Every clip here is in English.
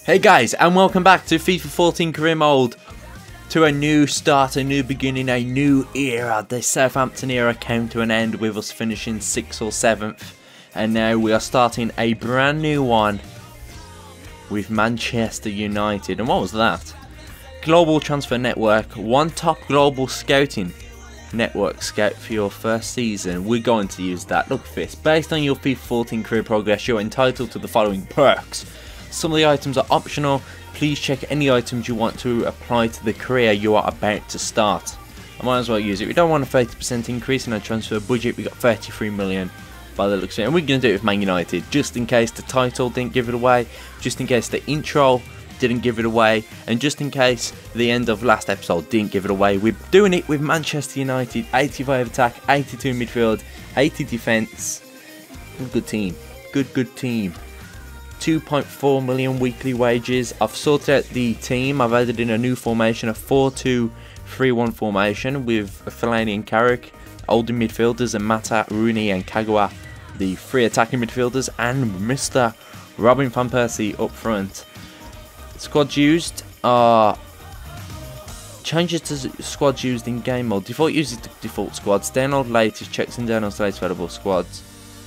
Hey guys, and welcome back to FIFA 14 Career Mode. To a new start, a new beginning, a new era. The Southampton era came to an end with us finishing 6th or 7th. And now we are starting a brand new one with Manchester United. And what was that? Global Transfer Network, one top global scouting network scout for your first season. We're going to use that. Look at this. Based on your FIFA 14 career progress, you're entitled to the following perks. Some of the items are optional. Please check any items you want to apply to the career you are about to start. I might as well use it. We don't want a 30% increase in our transfer budget. We got 33 million by the looks of it. And we're going to do it with Man United. Just in case the title didn't give it away. Just in case the intro didn't give it away. And just in case the end of last episode didn't give it away. We're doing it with Manchester United. 85 attack, 82 midfield, 80 defence. Good team. Good team. 2.4 million weekly wages. I've sorted out the team. I've added in a new formation, a 4-2-3-1 formation with Fellaini and Carrick, older midfielders, and Mata, Rooney and Kagawa, the three attacking midfielders, and Mr. Robin van Persie up front. Squads used are changes to squads used in game mode. Default uses the default squads. Download latest checks and download latest available squads.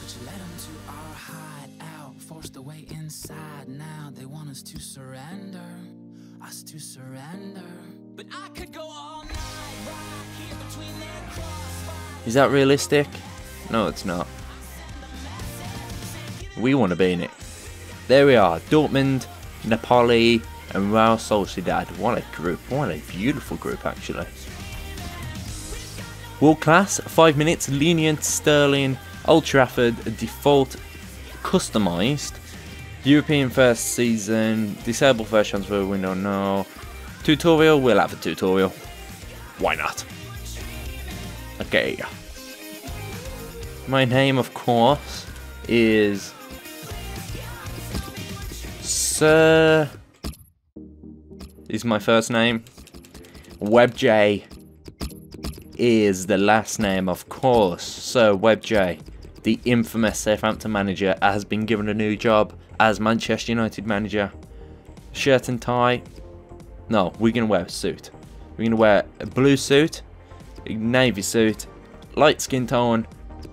Is that realistic? No, it's not. We want to be in it. There we are. Dortmund, Napoli, and Real Sociedad. What a group. What a beautiful group, actually. World class, 5 minutes, lenient, Sterling, Old Trafford, default, customised, European first season, disable first transfer window, no. Tutorial, we'll have a tutorial. Why not? Okay. My name, of course, is Sir. Is my first name. WebJ is the last name, of course. Sir WebJ, the infamous Southampton manager, has been given a new job as Manchester United manager. Shirt and tie. No, we're gonna wear a suit. We're gonna wear a blue suit, a navy suit, light skin tone,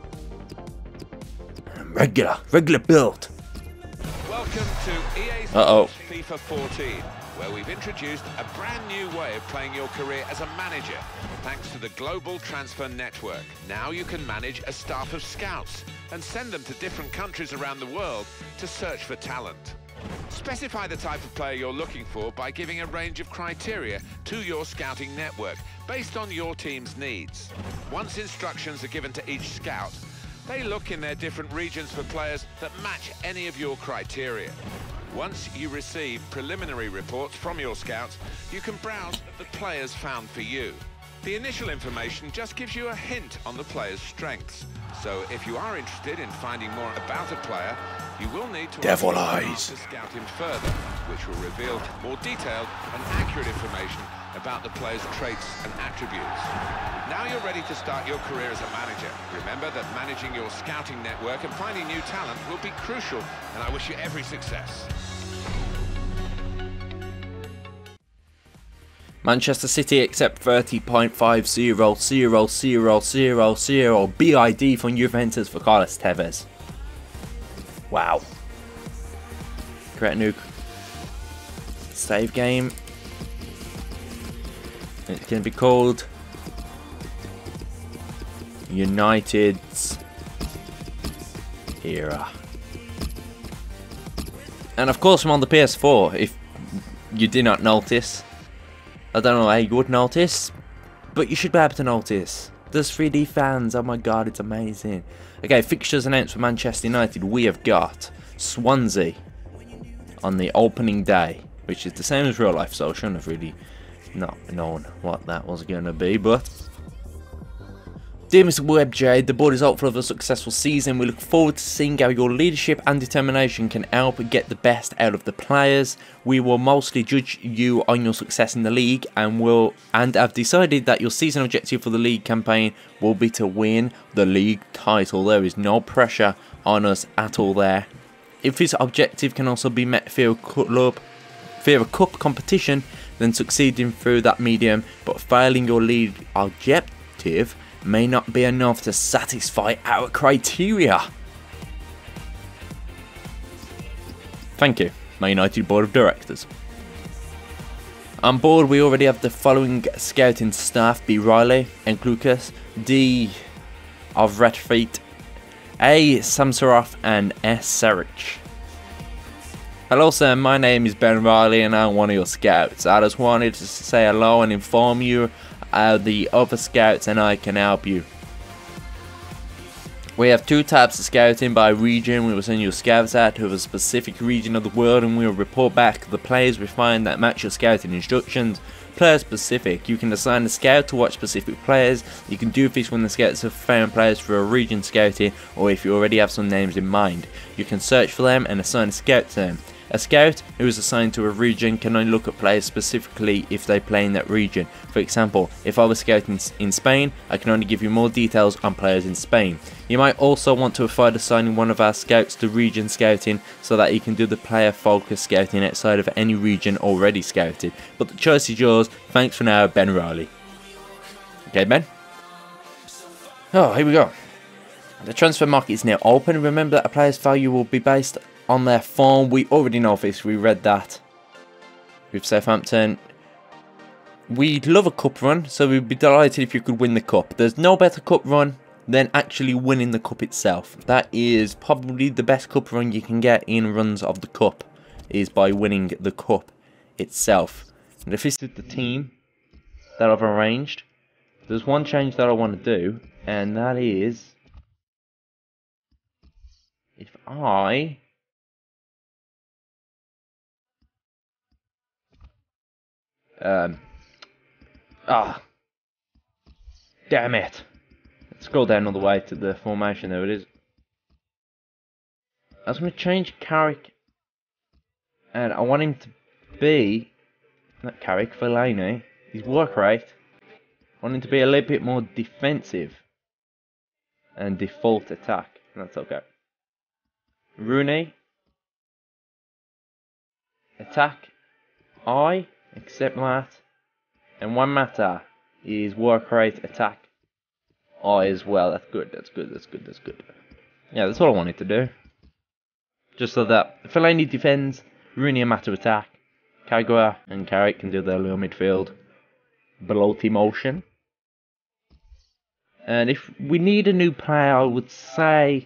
regular build. Welcome to EA Sports FIFA 14, where we've introduced a brand new way of playing your career as a manager, thanks to the Global Transfer Network. Now you can manage a staff of scouts and send them to different countries around the world to search for talent. Specify the type of player you're looking for by giving a range of criteria to your scouting network based on your team's needs. Once instructions are given to each scout, they look in their different regions for players that match any of your criteria. Once you receive preliminary reports from your scouts, you can browse the players found for you. The initial information just gives you a hint on the player's strengths. So if you are interested in finding more about a player, you will need to scout him further, which will reveal more detailed and accurate information about the player's traits and attributes. Now you're ready to start your career as a manager. Remember that managing your scouting network and finding new talent will be crucial, and I wish you every success. Manchester City accept 30.500000 BID from Juventus for Carlos Tevez. Wow. Create a new save game. It's going to be called United's Era. And of course I'm on the PS4, if you did not notice. I don't know how you would notice, but you should be able to notice. There's 3D fans, oh my god, it's amazing. Okay, fixtures announced for Manchester United. We have got Swansea on the opening day, which is the same as real life, so I shouldn't have really not known what that was going to be, but dear Mr. WebJ, the board is hopeful of a successful season. We look forward to seeing how your leadership and determination can help get the best out of the players. We will mostly judge you on your success in the league and have decided that your season objective for the league campaign will be to win the league title. There is no pressure on us at all there. If this objective can also be met for your club, fear a cup competition than succeeding through that medium, but failing your league objective may not be enough to satisfy our criteria. Thank you, Man United Board of Directors. On board we already have the following scouting staff: B. Riley and Lucas, D. of Redfeet, A. Samsarov and S. Serich. Hello sir, my name is Ben Riley and I'm one of your scouts. I just wanted to say hello and inform you the other scouts and I can help you. We have two types of scouting: by region. We will send your scouts out to a specific region of the world and we will report back the players we find that match your scouting instructions. Player specific. You can assign a scout to watch specific players. You can do this when the scouts have found players for a region scouting, or if you already have some names in mind. You can search for them and assign a scout to them. A scout who is assigned to a region can only look at players specifically if they play in that region. For example, if I was scouting in Spain, I can only give you more details on players in Spain. You might also want to avoid assigning one of our scouts to region scouting so that he can do the player focused scouting outside of any region already scouted. But the choice is yours. Thanks for now, Ben Riley. Okay, Ben? Oh, here we go. The transfer market is now open. Remember that a player's value will be based on their form. We already know this, we read that with Southampton. We'd love a cup run, so we'd be delighted if you could win the cup. There's no better cup run than actually winning the cup itself. That is probably the best cup run you can get in runs of the cup, is by winning the cup itself. And if this is the team that I've arranged, there's one change that I want to do, and that is if I damn it. Let's scroll down all the way to the formation. There it is. I was going to change Carrick, and I want him to be, not Carrick, Fellaini, his work rate. I want him to be a little bit more defensive and default attack. That's okay. Rooney, attack, I accept that. And Juan Mata is work rate, attack, I as well. That's good, that's good, that's good, that's good. Yeah, that's what I wanted to do. Just so that Fellaini defends, Rooney and Mata attack, Kagawa and Carrick can do their little midfield below motion. And if we need a new player, I would say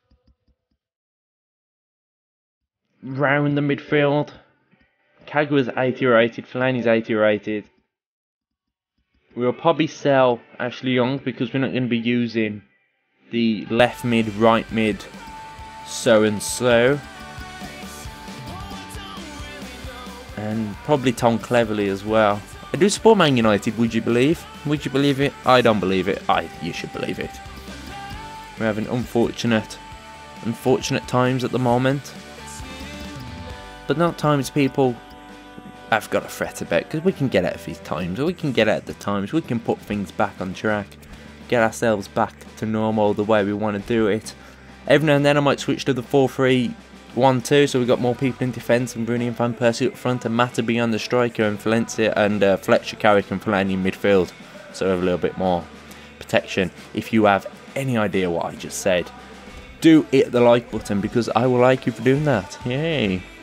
round the midfield. Kagawa's 80 rated, Fellaini's 80 rated. We'll probably sell Ashley Young because we're not going to be using the left mid, right mid, so and so. And probably Tom Cleverley as well. I do support Man United, would you believe? Would you believe it? I don't believe it. You should believe it. We're having unfortunate times at the moment. But not times people I've got to fret about, because we can get out of these times, or we can get out of the times, we can put things back on track, get ourselves back to normal the way we want to do it. Every now and then I might switch to the 4-3-1-2, so we've got more people in defence, and Rooney and Van Persie up front, and Mata beyond the striker, and Valencia and Fletcher, Carrick and Fellaini in midfield, so we have a little bit more protection. If you have any idea what I just said, do hit the like button, because I will like you for doing that. Yay!